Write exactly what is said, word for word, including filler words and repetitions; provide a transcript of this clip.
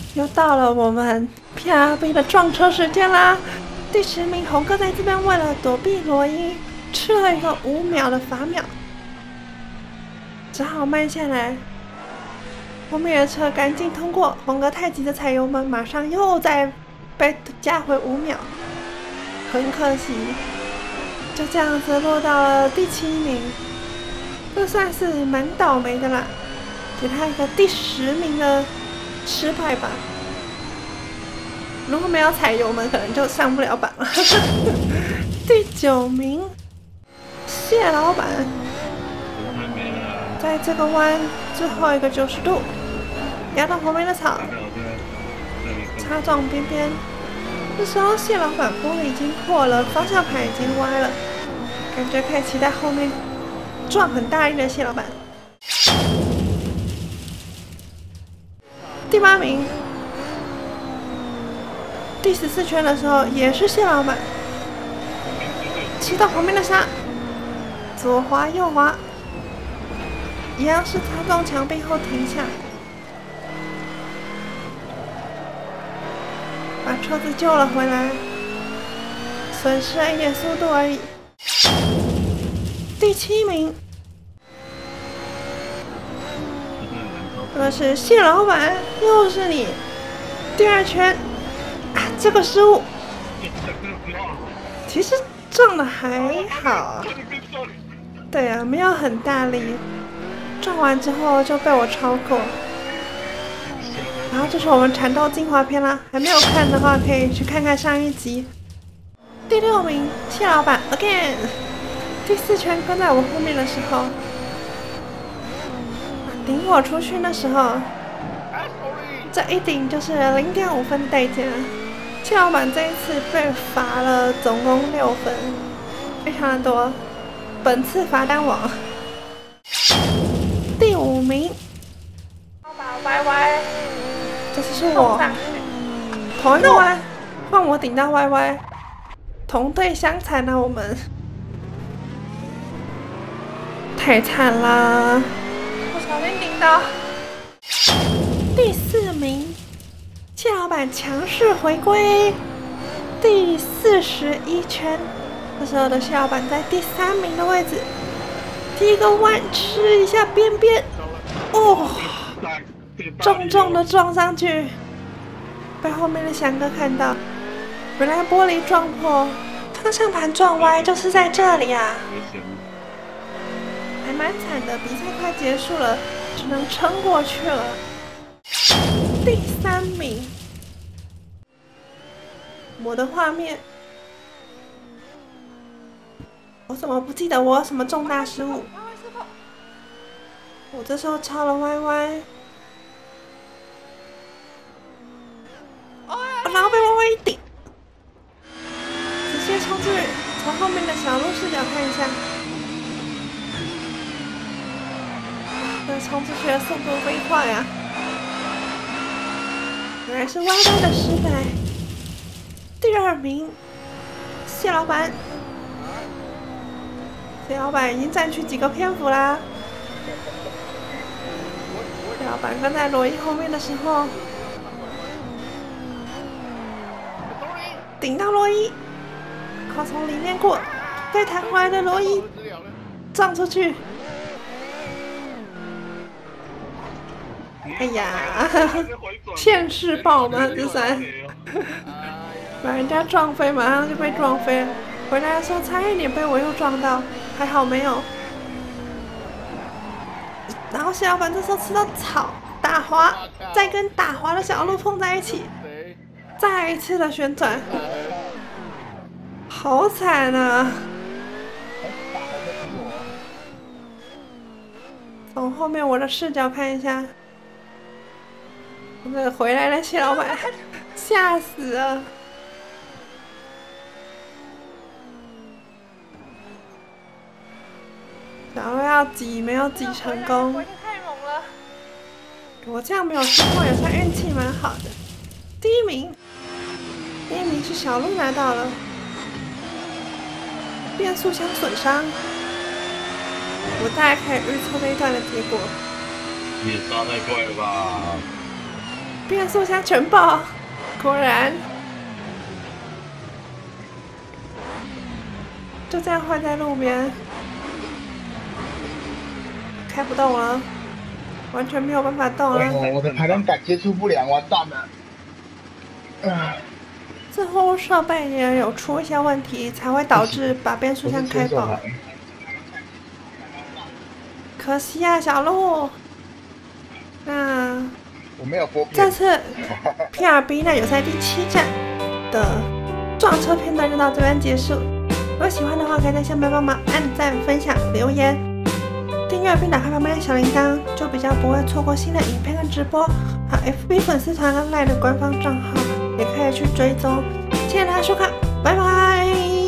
又到了我们 P R B 的撞车时间啦！第十名红哥在这边为了躲避罗伊，吃了一个五秒的罚秒，只好慢下来。后面的车赶紧通过，红哥太急的踩油门，马上又再被加回五秒，很可惜，就这样子落到了第七名，这算是蛮倒霉的啦，给他一个第十名的失败吧。如果没有踩油门，可能就上不了榜了。第九名，谢老板，在这个弯最后一个九十度，压到旁边的草，擦撞边边。这时候谢老板玻璃已经破了，方向盘已经歪了，感觉可以期待后面撞很大力的谢老板。第八名。第十四圈的时候也是谢老板，骑到旁边的沙，左滑右滑，一样是擦撞墙壁后停下，把车子救了回来，损失了一点速度而已。第七名，这是谢老板，又是你，第二圈。啊，这个失误，其实撞的还好。对啊，没有很大力，撞完之后就被我超过。然后就是我们缠斗精华篇啦，还没有看的话可以去看看上一集。第六名，谢老板 again。第四圈跟在我后面的时候，顶我出去的时候。这一顶就是零点五分代价，谢老板这一次被罚了总共六分，非常的多，本次罚单王。第五名，老板歪歪，这次是我，同一个弯，换我顶到歪歪，同队相残了我们，太惨啦！不小心顶到。第四名，谢老板强势回归。第四十一圈，这时候的谢老板在第三名的位置，第一个弯吃一下边边，哦，重重的撞上去，被后面的翔哥看到，原来玻璃撞破，方向盘撞歪就是在这里啊，还蛮惨的，比赛快结束了，只能撑过去了。第三名，我的画面，我怎么不记得我有什么重大失误？我这时候超了歪歪，然后被歪歪一顶，直接冲去从后面的小路视角看一下，这冲出去的速度飞快啊！原来是歪歪的失败。第二名，谢老板。谢老板已经占据几个篇幅啦。谢老板跟在罗伊后面的时候，顶到罗伊，靠从里面过，被弹回来的罗伊撞出去。哎呀，现世报吗？这算把人家撞飞，马上就被撞飞了。回来的时候差一点被我又撞到，还好没有。然后谢老板这时候吃到草打滑，再跟打滑的小路碰在一起，再一次的旋转，好惨啊！从后面我的视角看一下。那个回来的谢老板，吓死了！然后要挤，没有挤成功。太猛了！我这样没有失误也算运气蛮好的。第一名，第一名是小鹿拿到了。变速箱损伤，我大概可以预测这一段的结果。 也杀太快了吧！ 变速箱全爆，果然就这样坏在路边，开不动了，完全没有办法动了。 哦，我的排挡杆接触不良，完蛋了。啊！ 似乎设备也有出一些问题，才会导致把变速箱开爆。可惜啊，小鹿。那我没有播片。 这次 P R B 呢有赛第七站的撞车片段就到这边结束。如果喜欢的话，可以在下面帮忙按赞、分享、留言、订阅并打开旁边的小铃铛，就比较不会错过新的影片跟直播。还有 F B 粉丝团跟 Line 的官方账号，也可以去追踪。谢谢大家收看，拜拜。